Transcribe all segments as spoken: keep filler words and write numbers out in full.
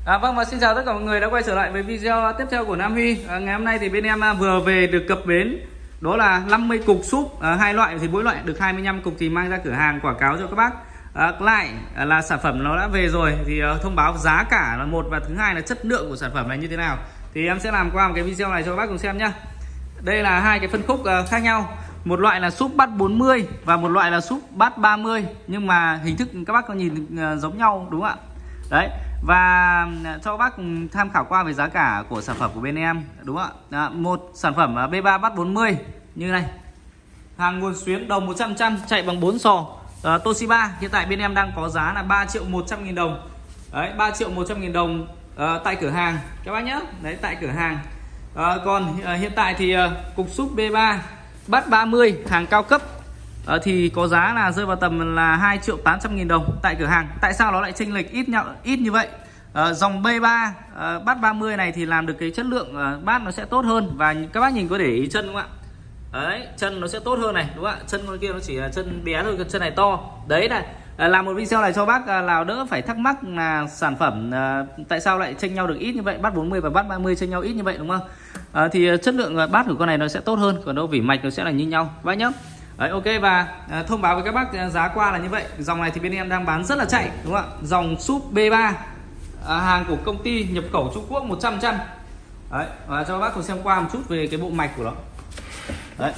À, vâng, và xin chào tất cả mọi người đã quay trở lại với video tiếp theo của Nam Huy. À, ngày hôm nay thì bên em vừa về được cập bến đó là năm mươi cục súp, à, hai loại thì mỗi loại được hai mươi lăm cục thì mang ra cửa hàng quảng cáo cho các bác. À, lại là sản phẩm nó đã về rồi thì uh, thông báo giá cả là một, và thứ hai là chất lượng của sản phẩm này như thế nào thì em sẽ làm qua một cái video này cho các bác cùng xem nhá. Đây là hai cái phân khúc uh, khác nhau, một loại là súp bát bốn mươi và một loại là súp bát ba mươi, nhưng mà hình thức các bác có nhìn uh, giống nhau đúng không ạ? Đấy, và cho các bác tham khảo qua về giá cả của sản phẩm của bên em đúng không ạ? À, một sản phẩm B ba bát bốn mươi như này, hàng nguồn xuyến đồng một trăm trăm chạy bằng bốn sò. À, Toshiba hiện tại bên em đang có giá là ba triệu một trăm nghìn đồng. Đấy, ba triệu một trăm nghìn đồng à, tại cửa hàng các bác nhé. Đấy, tại cửa hàng. À, còn à, hiện tại thì à, cục súp B ba bát ba mươi hàng cao cấp à, thì có giá là rơi vào tầm là hai triệu tám trăm nghìn đồng tại cửa hàng. Tại sao nó lại chênh lệch ít nhau ít như vậy? À, dòng B ba à, bát ba mươi này thì làm được cái chất lượng à, bát nó sẽ tốt hơn, và các bác nhìn có để ý chân không ạ? Đấy, chân nó sẽ tốt hơn này đúng không ạ? Chân con kia nó chỉ là chân bé thôi, chân này to. Đấy này, làm một video này cho bác nào đỡ phải thắc mắc là sản phẩm à, tại sao lại chênh nhau được ít như vậy, bát bốn mươi và bát ba mươi chênh nhau ít như vậy đúng không? À, thì chất lượng bát của con này nó sẽ tốt hơn, còn đâu vỉ mạch nó sẽ là như nhau bác nhá. Đấy, ok, và à, thông báo với các bác giá qua là như vậy. Dòng này thì bên em đang bán rất là chạy đúng không ạ? Dòng súp B ba à, hàng của công ty nhập khẩu Trung Quốc một trăm trăm. Đấy, và cho các bác cùng xem qua một chút về cái bộ mạch của nó. Đấy.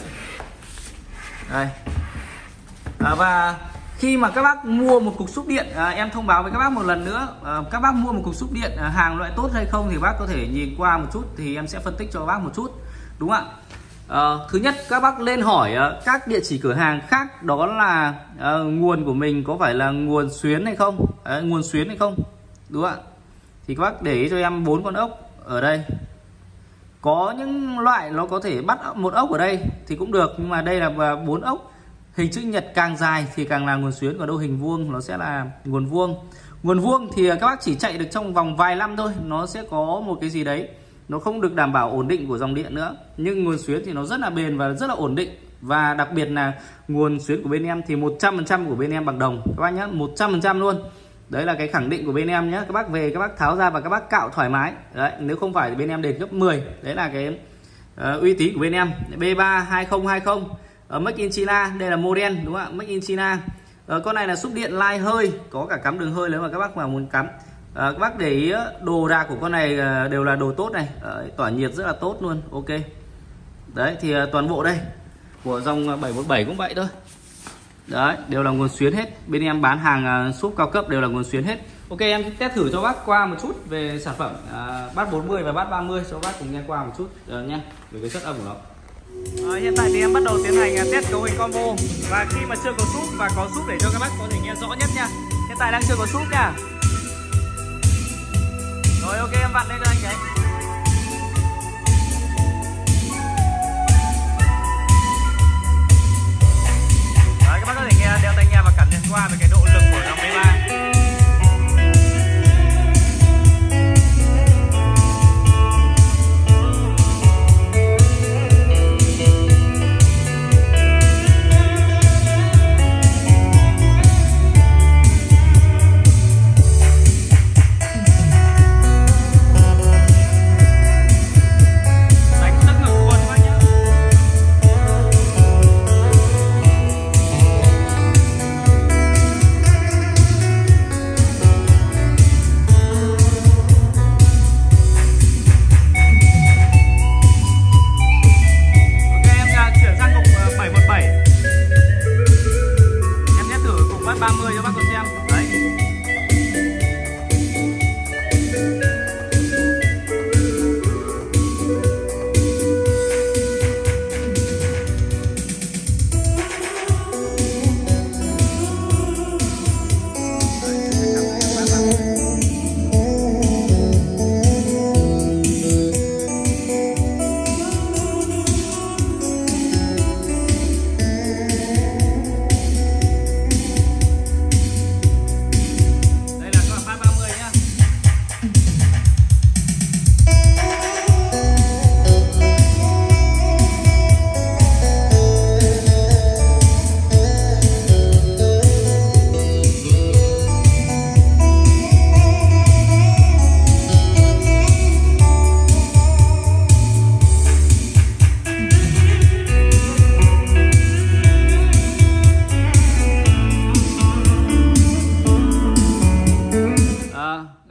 Đây. À, và khi mà các bác mua một cục súp điện, à, em thông báo với các bác một lần nữa, à, các bác mua một cục súp điện à, hàng loại tốt hay không thì bác có thể nhìn qua một chút thì em sẽ phân tích cho các bác một chút đúng không ạ? À, thứ nhất, các bác lên hỏi à, các địa chỉ cửa hàng khác đó là à, nguồn của mình có phải là nguồn xuyến hay không, à, nguồn xuyến hay không đúng không ạ? Thì các bác để ý cho em bốn con ốc ở đây. Có những loại nó có thể bắt một ốc ở đây thì cũng được, nhưng mà đây là bốn ốc. Hình chữ nhật càng dài thì càng là nguồn xuyến, còn đâu hình vuông nó sẽ là nguồn vuông. Nguồn vuông thì các bác chỉ chạy được trong vòng vài năm thôi, nó sẽ có một cái gì đấy, nó không được đảm bảo ổn định của dòng điện nữa. Nhưng nguồn xuyến thì nó rất là bền và rất là ổn định. Và đặc biệt là nguồn xuyến của bên em thì một trăm phần trăm của bên em bằng đồng các bác nhé, một trăm phần trăm luôn. Đấy là cái khẳng định của bên em nhé. Các bác về các bác tháo ra và các bác cạo thoải mái. Đấy, nếu không phải thì bên em đền gấp mười. Đấy là cái uh, uy tín của bên em. B ba hai không hai không uh, Make in China, đây là model đúng không ạ? Make in China. Uh, con này là súp điện lai hơi, có cả cắm đường hơi nếu mà các bác mà muốn cắm. Uh, các bác để ý đồ đạc của con này uh, đều là đồ tốt này, uh, tỏa nhiệt rất là tốt luôn. Ok. Đấy thì uh, toàn bộ đây của dòng bảy một bảy cũng vậy thôi. Đấy, đều là nguồn xuyến hết. Bên em bán hàng uh, súp cao cấp đều là nguồn xuyến hết. Ok, em test thử cho bác qua một chút về sản phẩm uh, bát bốn mươi và bát ba mươi cho bác cùng nghe qua một chút uh, nha, về cái chất âm của nó. Uh, hiện tại thì em bắt đầu tiến hành uh, test cấu hình combo, và khi mà chưa có súp và có súp để cho các bác có thể nghe rõ nhất nha. Hiện tại đang chưa có súp nha. Rồi ok, em vặn lên cho anh cái. Các bác có thể nghe đeo tai nghe và cảm nhận qua về cái độ lực của dòng B ba.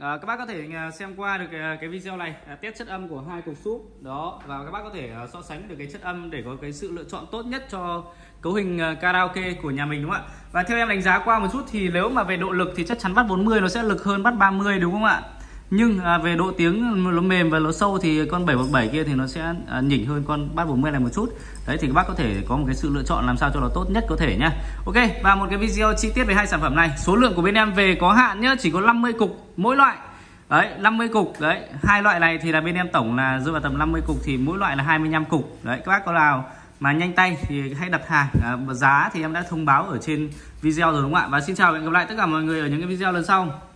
À, các bác có thể xem qua được cái, cái video này, à, test chất âm của hai cục súp đó, và các bác có thể uh, so sánh được cái chất âm để có cái sự lựa chọn tốt nhất cho cấu hình uh, karaoke của nhà mình, đúng không ạ? Và theo em đánh giá qua một chút thì nếu mà về độ lực thì chắc chắn bass bốn mươi nó sẽ lực hơn bass ba mươi, đúng không ạ? Nhưng à, về độ tiếng nó mềm và nó sâu thì con bảy một bảy kia thì nó sẽ à, nhỉnh hơn con bass bốn mươi này một chút. Đấy thì các bác có thể có một cái sự lựa chọn làm sao cho nó tốt nhất có thể nhá. Ok, và một cái video chi tiết về hai sản phẩm này. Số lượng của bên em về có hạn nhá, chỉ có năm mươi cục mỗi loại. Đấy, năm mươi cục. Đấy, hai loại này thì là bên em tổng là rơi vào tầm năm mươi cục, thì mỗi loại là hai mươi lăm cục. Đấy, các bác có nào mà nhanh tay thì hãy đặt hàng. À, giá thì em đã thông báo ở trên video rồi, đúng không ạ? Và xin chào và hẹn gặp lại tất cả mọi người ở những cái video lần sau.